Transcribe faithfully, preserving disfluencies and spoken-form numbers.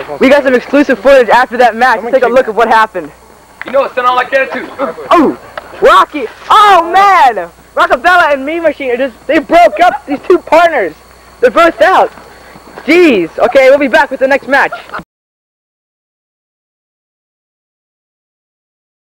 We got some exclusive footage after that match. Let's take a look at what happened. You know, it's not like that too. Oh, Rocky! Oh man! Rockabella and Mean Machine are just, they broke up these two partners. They're both out. Jeez. Okay, we'll be back with the next match.